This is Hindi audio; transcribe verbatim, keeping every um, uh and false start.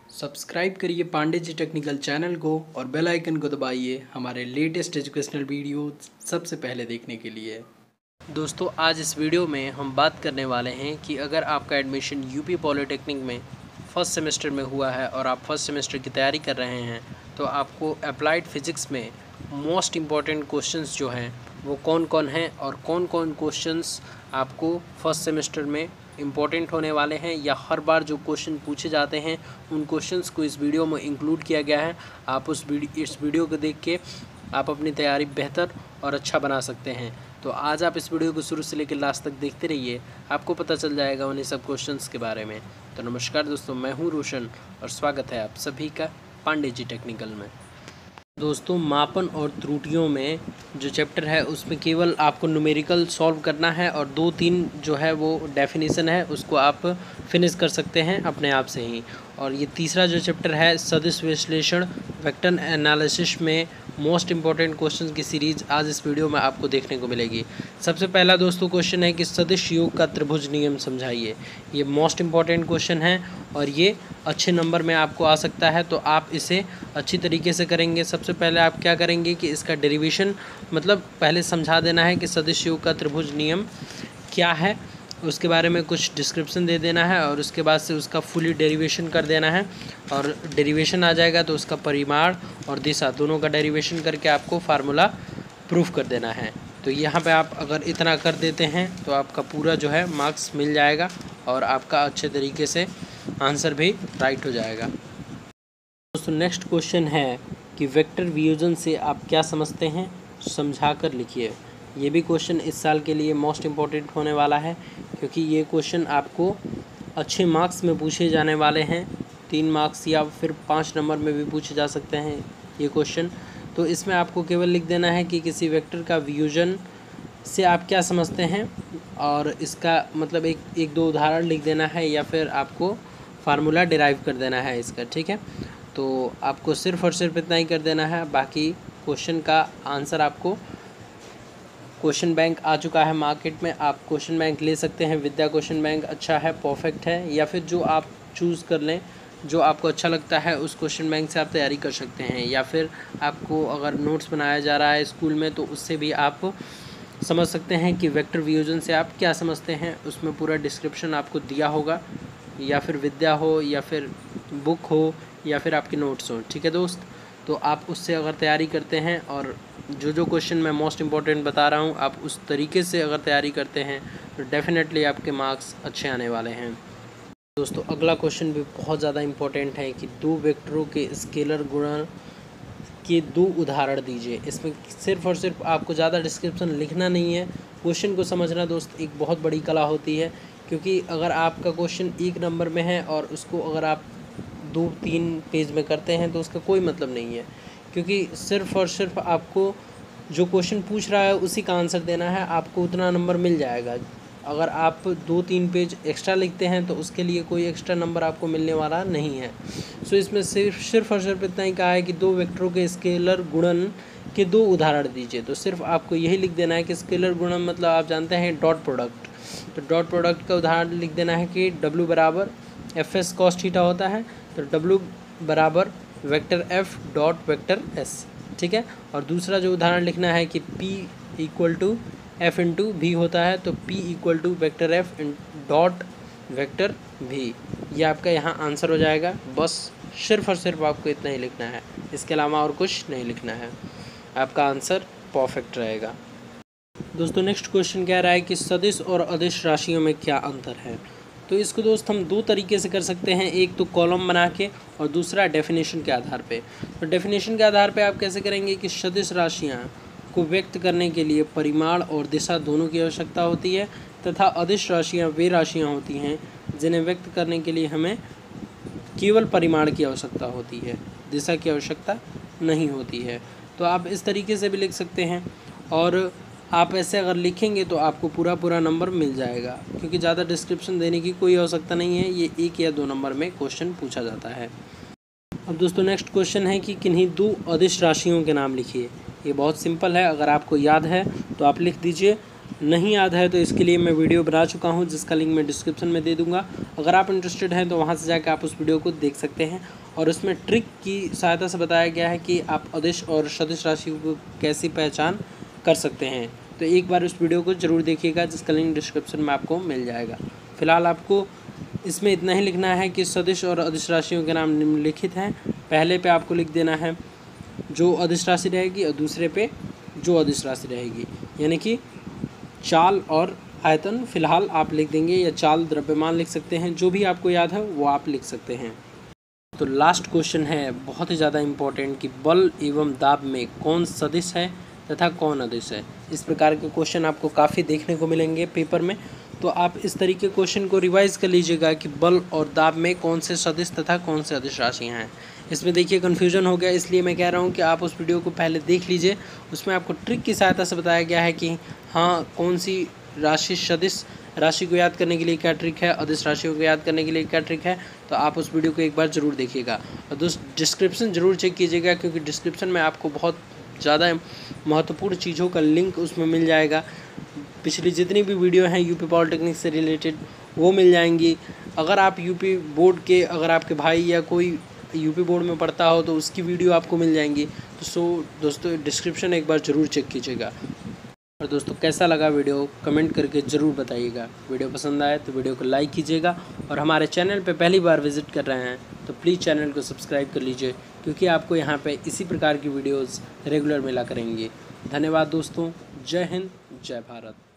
सब्सक्राइब करिए पांडे जी टेक्निकल चैनल को और बेल आइकन को दबाइए हमारे लेटेस्ट एजुकेशनल वीडियो सबसे पहले देखने के लिए। दोस्तों, आज इस वीडियो में हम बात करने वाले हैं कि अगर आपका एडमिशन यूपी पॉलिटेक्निक में फर्स्ट सेमेस्टर में हुआ है और आप फर्स्ट सेमेस्टर की तैयारी कर रहे हैं तो आपको अप्लाइड फिज़िक्स में मोस्ट इम्पॉर्टेंट क्वेश्चंस जो हैं वो कौन कौन हैं और कौन कौन क्वेश्चंस आपको फर्स्ट सेमेस्टर में इम्पॉर्टेंट होने वाले हैं या हर बार जो क्वेश्चन पूछे जाते हैं उन क्वेश्चंस को इस वीडियो में इंक्लूड किया गया है। आप उस वीडियो इस वीडियो को देख के आप अपनी तैयारी बेहतर और अच्छा बना सकते हैं। तो आज आप इस वीडियो को शुरू से लेकर लास्ट तक देखते रहिए, आपको पता चल जाएगा उन्हीं सब क्वेश्चंस के बारे में। तो नमस्कार दोस्तों, मैं हूँ रोशन और स्वागत है आप सभी का पांडे जी टेक्निकल में। दोस्तों, मापन और त्रुटियों में जो चैप्टर है उसमें केवल आपको न्यूमेरिकल सॉल्व करना है और दो तीन जो है वो डेफिनेशन है उसको आप फिनिश कर सकते हैं अपने आप से ही। और ये तीसरा जो चैप्टर है सदिश विश्लेषण वेक्टर एनालिसिस में मोस्ट इम्पॉर्टेंट क्वेश्चन की सीरीज़ आज इस वीडियो में आपको देखने को मिलेगी। सबसे पहला दोस्तों क्वेश्चन है कि सदिश योग का त्रिभुज नियम समझाइए। ये मोस्ट इम्पॉर्टेंट क्वेश्चन है और ये अच्छे नंबर में आपको आ सकता है, तो आप इसे अच्छी तरीके से करेंगे। सबसे पहले आप क्या करेंगे कि इसका डेरिवेशन मतलब पहले समझा देना है कि सदिश योग का त्रिभुज नियम क्या है, उसके बारे में कुछ डिस्क्रिप्शन दे देना है और उसके बाद से उसका फुली डेरिवेशन कर देना है। और डेरिवेशन आ जाएगा तो उसका परिमाण और दिशा दोनों का डेरिवेशन करके आपको फार्मूला प्रूफ कर देना है। तो यहाँ पे आप अगर इतना कर देते हैं तो आपका पूरा जो है मार्क्स मिल जाएगा और आपका अच्छे तरीके से आंसर भी राइट हो जाएगा। दोस्तों, नेक्स्ट क्वेश्चन है कि वेक्टर वियोजन से आप क्या समझते हैं, समझा कर लिखिए। ये भी क्वेश्चन इस साल के लिए मोस्ट इम्पॉर्टेंट होने वाला है क्योंकि ये क्वेश्चन आपको अच्छे मार्क्स में पूछे जाने वाले हैं। तीन मार्क्स या फिर पाँच नंबर में भी पूछे जा सकते हैं ये क्वेश्चन। तो इसमें आपको केवल लिख देना है कि किसी वेक्टर का वियोजन से आप क्या समझते हैं और इसका मतलब एक एक दो उदाहरण लिख देना है या फिर आपको फार्मूला डिराइव कर देना है इसका। ठीक है, तो आपको सिर्फ और सिर्फ इतना ही कर देना है। बाकी क्वेश्चन का आंसर आपको क्वेश्चन बैंक आ चुका है मार्केट में, आप क्वेश्चन बैंक ले सकते हैं। विद्या क्वेश्चन बैंक अच्छा है, परफेक्ट है, या फिर जो आप चूज़ कर लें जो आपको अच्छा लगता है उस क्वेश्चन बैंक से आप तैयारी कर सकते हैं। या फिर आपको अगर नोट्स बनाया जा रहा है स्कूल में तो उससे भी आप समझ सकते हैं कि वेक्टर वियोजन से आप क्या समझते हैं। उसमें पूरा डिस्क्रिप्शन आपको दिया होगा, या फिर विद्या हो या फिर बुक हो या फिर आपके नोट्स हो। ठीक है दोस्त, तो आप उससे अगर तैयारी करते हैं और जो जो क्वेश्चन मैं मोस्ट इम्पॉर्टेंट बता रहा हूँ आप उस तरीके से अगर तैयारी करते हैं तो डेफिनेटली आपके मार्क्स अच्छे आने वाले हैं। दोस्तों, अगला क्वेश्चन भी बहुत ज़्यादा इम्पोर्टेंट है कि दो वेक्टरों के स्केलर गुणन के दो उदाहरण दीजिए। इसमें सिर्फ और सिर्फ आपको ज़्यादा डिस्क्रिप्शन लिखना नहीं है, क्वेश्चन को समझना दोस्त एक बहुत बड़ी कला होती है। क्योंकि अगर आपका क्वेश्चन एक नंबर में है और उसको अगर आप दो तीन पेज में करते हैं तो उसका कोई मतलब नहीं है, क्योंकि सिर्फ और सिर्फ आपको जो क्वेश्चन पूछ रहा है उसी का आंसर देना है, आपको उतना नंबर मिल जाएगा। अगर आप दो तीन पेज एक्स्ट्रा लिखते हैं तो उसके लिए कोई एक्स्ट्रा नंबर आपको मिलने वाला नहीं है। सो इसमें सिर्फ सिर्फ और सिर्फ इतना ही कहा है कि दो वेक्टरों के स्केलर गुणन के दो उदाहरण दीजिए। तो सिर्फ आपको यही लिख देना है कि स्केलर गुणन मतलब आप जानते हैं डॉट प्रोडक्ट। तो डॉट प्रोडक्ट का उदाहरण लिख देना है कि डब्ल्यू बराबर एफ एस कॉस थीटा होता है, तो डब्ल्यू बराबर vector F dot vector S. ठीक है, और दूसरा जो उदाहरण लिखना है कि P equal to F into V होता है, तो P equal to vector F dot vector V. ये आपका यहाँ आंसर हो जाएगा। बस सिर्फ और सिर्फ आपको इतना ही लिखना है, इसके अलावा और कुछ नहीं लिखना है, आपका आंसर परफेक्ट रहेगा। दोस्तों, नेक्स्ट क्वेश्चन कह रहा है कि सदिश और अदिश राशियों में क्या अंतर है। तो इसको दोस्त हम दो तरीके से कर सकते हैं, एक तो कॉलम बना के और दूसरा डेफिनेशन के आधार पे। तो डेफिनेशन के आधार पे आप कैसे करेंगे कि सदिश राशियाँ को व्यक्त करने के लिए परिमाण और दिशा दोनों की आवश्यकता होती है, तथा अदिश राशियाँ वे राशियाँ होती हैं जिन्हें व्यक्त करने के लिए हमें केवल परिमाण की आवश्यकता होती है, दिशा की आवश्यकता नहीं होती है। तो आप इस तरीके से भी लिख सकते हैं और आप ऐसे अगर लिखेंगे तो आपको पूरा पूरा नंबर मिल जाएगा, क्योंकि ज़्यादा डिस्क्रिप्शन देने की कोई आवश्यकता नहीं है। ये एक या दो नंबर में क्वेश्चन पूछा जाता है। अब दोस्तों, नेक्स्ट क्वेश्चन है कि किन्हीं दो अदिश राशियों के नाम लिखिए। ये बहुत सिंपल है, अगर आपको याद है तो आप लिख दीजिए नहीं याद है तो इसके लिए मैं वीडियो बना चुका हूँ, जिसका लिंक मैं डिस्क्रिप्शन में दे दूँगा। अगर आप इंटरेस्टेड हैं तो वहाँ से जाकर आप उस वीडियो को देख सकते हैं। और उसमें ट्रिक की सहायता से बताया गया है कि आप अदिश और सदिश राशि को कैसी पहचान कर सकते हैं। तो एक बार उस वीडियो को ज़रूर देखिएगा, जिसका लिंक डिस्क्रिप्शन में आपको मिल जाएगा। फिलहाल आपको इसमें इतना ही लिखना है कि सदिश और अदिश राशियों के नाम निम्नलिखित हैं। पहले पे आपको लिख देना है जो अदिश राशि रहेगी और दूसरे पे जो अदिश राशि रहेगी, यानी कि चाल और आयतन फिलहाल आप लिख देंगे, या चाल द्रव्यमान लिख सकते हैं, जो भी आपको याद है वो आप लिख सकते हैं। तो लास्ट क्वेश्चन है बहुत ही ज़्यादा इम्पोर्टेंट कि बल एवं दाब में कौन सदिश है तथा कौन अदिश है। इस प्रकार के क्वेश्चन आपको काफ़ी देखने को मिलेंगे पेपर में, तो आप इस तरीके क्वेश्चन को रिवाइज कर लीजिएगा कि बल और दाब में कौन से सदिश तथा कौन से अदिश राशियाँ हैं। इसमें देखिए कन्फ्यूजन हो गया, इसलिए मैं कह रहा हूँ कि आप उस वीडियो को पहले देख लीजिए। उसमें आपको ट्रिक की सहायता से बताया गया है कि हाँ कौन सी राशि सदिश राशि को याद करने के लिए क्या ट्रिक है, अदिश राशियों को याद करने के लिए क्या ट्रिक है। तो आप उस वीडियो को एक बार ज़रूर देखिएगा और दोस्त डिस्क्रिप्शन ज़रूर चेक कीजिएगा, क्योंकि डिस्क्रिप्शन में आपको बहुत ज़्यादा महत्वपूर्ण चीज़ों का लिंक उसमें मिल जाएगा। पिछली जितनी भी वीडियो हैं यूपी पॉलिटेक्निक से रिलेटेड वो मिल जाएंगी। अगर आप यूपी बोर्ड के अगर आपके भाई या कोई यूपी बोर्ड में पढ़ता हो तो उसकी वीडियो आपको मिल जाएंगी। तो सो दोस्तों डिस्क्रिप्शन एक बार ज़रूर चेक कीजिएगा। और दोस्तों कैसा लगा वीडियो कमेंट करके ज़रूर बताइएगा। वीडियो पसंद आए तो वीडियो को लाइक कीजिएगा, और हमारे चैनल पे पहली बार विज़िट कर रहे हैं तो प्लीज़ चैनल को सब्सक्राइब कर लीजिए, क्योंकि आपको यहाँ पे इसी प्रकार की वीडियोज़ रेगुलर मिला करेंगी। धन्यवाद दोस्तों, जय हिंद, जय भारत।